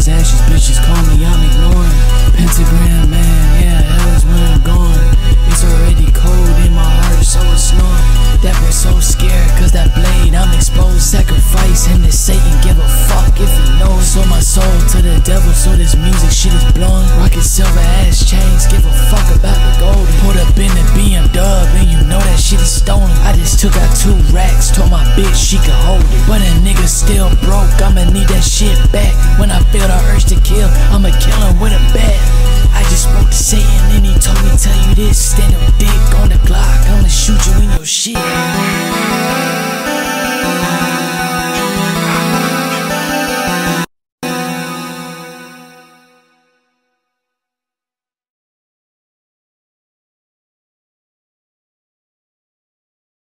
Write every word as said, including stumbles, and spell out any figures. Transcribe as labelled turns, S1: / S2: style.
S1: as ashes, bitches call me, I'm ignoring. Pentagram, man, yeah, hell is where I'm going. It's already cold in my heart, so it's snoring. That boy so scared, cause that blade, I'm exposed. Sacrifice him to Satan, give a fuck if he knows. Sold my soul to the devil, so this music shit is blowing. Rockin' silver ass chains, give a fuck about the gold. Pulled up in the B M dub, and you know that shit is stolen. I just took out two racks, told my bitch she could hold it. But a nigga still broke, I'ma need that shit back. When I feel the urge to kill, I'ma kill him with a bat.